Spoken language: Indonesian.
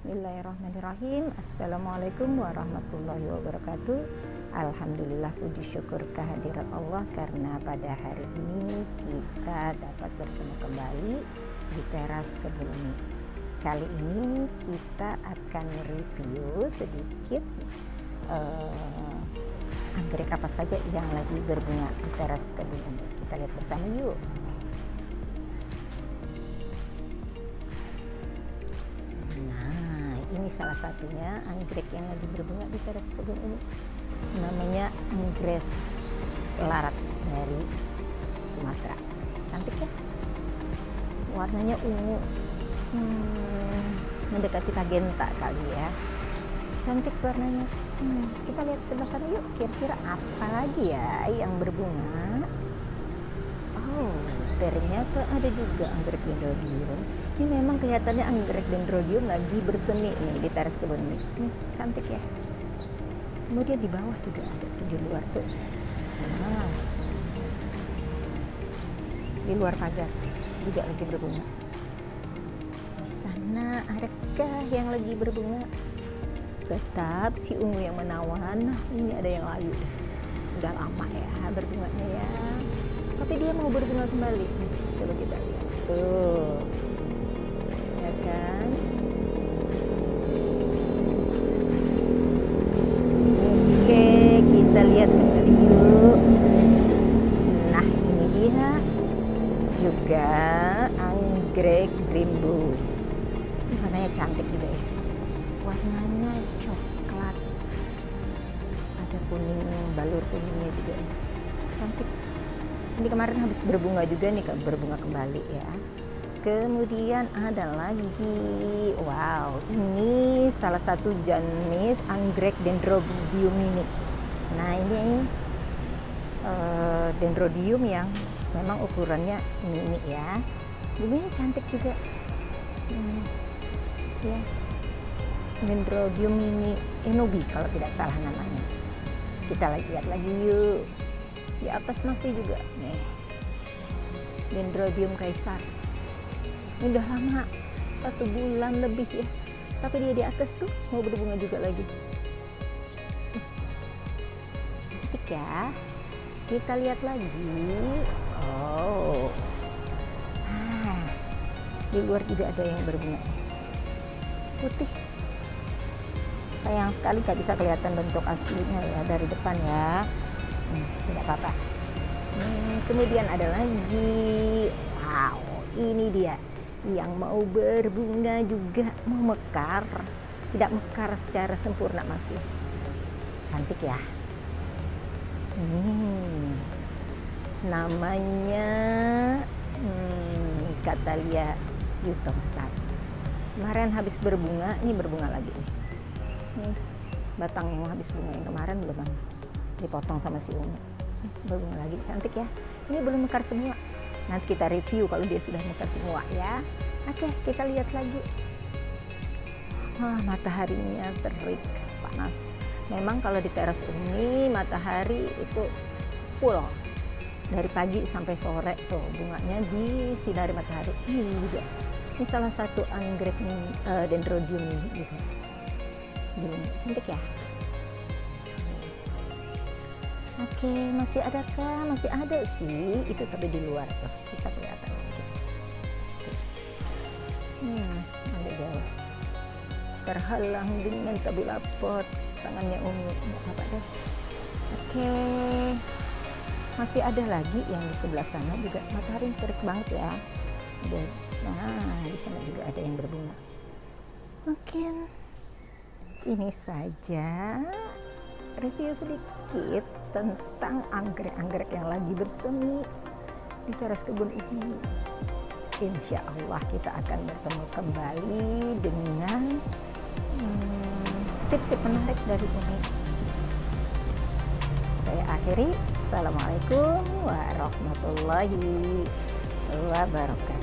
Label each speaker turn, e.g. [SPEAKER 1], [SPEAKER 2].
[SPEAKER 1] Bismillahirrahmanirrahim. Assalamualaikum warahmatullahi wabarakatuh. Alhamdulillah, puji syukur kehadirat Allah karena pada hari ini kita dapat bertemu kembali di teras kebun umi. Kali ini kita akan review sedikit anggrek apa saja yang lagi berbunga di teras kebun umi. Kita lihat bersama yuk. Ini salah satunya anggrek yang lagi berbunga di teras kebun umi. Namanya anggrek larat dari Sumatera. Cantik ya? Warnanya ungu, mendekati magenta kali ya. Cantik warnanya. Kita lihat sebelah sana yuk. Kira-kira apa lagi ya yang berbunga? Oh, ternyata ada juga anggrek dendrodium. Ini memang kelihatannya anggrek dendrodium lagi bersemi nih di teras kebun ini. Cantik ya. Kemudian di bawah juga ada di luar tuh. Nah, di luar pagar juga lagi berbunga. Di sana adakah yang lagi berbunga? Tetap si ungu yang menawan. Nah, ini ada yang layu. Udah lama ya berbunganya ya. Tapi dia mau berbunga kembali nih. Coba kita lihat. Tuh. Ya kan? Oke, kita lihat kembali yuk. Nah, ini dia juga anggrek brimbo. Warnanya cantik juga ya. Warnanya coklat. Ada kuning, balur kuningnya juga ya. Cantik. Ini kemarin habis berbunga juga nih, berbunga kembali ya. Kemudian ada lagi, wow, ini salah satu jenis anggrek dendrodium mini. Nah, ini dendrodium yang memang ukurannya mini ya. Ini cantik juga. Ya, dendrodium mini enobi kalau tidak salah namanya. Kita lihat lagi yuk. Di atas masih juga nih dendrodium kaisar. Ini udah lama, 1 bulan lebih ya, tapi dia di atas tuh mau berbunga juga lagi. Cantik ya. Kita lihat lagi. Oh, di luar juga ada yang berbunga putih. Sayang sekali gak bisa kelihatan bentuk aslinya ya dari depan ya. Tidak apa-apa. Kemudian ada lagi, wow, ini dia yang mau berbunga juga, mau mekar, tidak mekar secara sempurna masih. Cantik ya. Namanya Catalia Eutomstar. Kemarin habis berbunga, ini berbunga lagi nih. Batang yang habis bunga yang kemarin belum dipotong sama si ungu. Berbunga lagi, cantik ya. Ini belum mekar semua. Nanti kita review kalau dia sudah mekar semua ya. Oke, kita lihat lagi. Wah, mataharinya terik, panas. Memang kalau di teras umi matahari itu full. Dari pagi sampai sore tuh bunganya disinari matahari. Ini juga. Ini salah satu anggrek dendrodium juga. Cantik ya. Oke, masih adakah? Masih ada sih, itu tapi di luar tuh bisa kelihatan mungkin. Agak jauh. Terhalang dengan kabut lapot tangannya Umi. Nggak apa-apa deh. Oke, masih ada lagi yang di sebelah sana juga. Matahari terik banget ya. Nah, di sana juga ada yang berbunga. Mungkin ini saja review sedikit tentang anggrek-anggrek yang lagi bersemi di teras kebun ini. Insya Allah kita akan bertemu kembali dengan tip-tip menarik dari Umi. Saya akhiri. Assalamualaikum warahmatullahi wabarakatuh.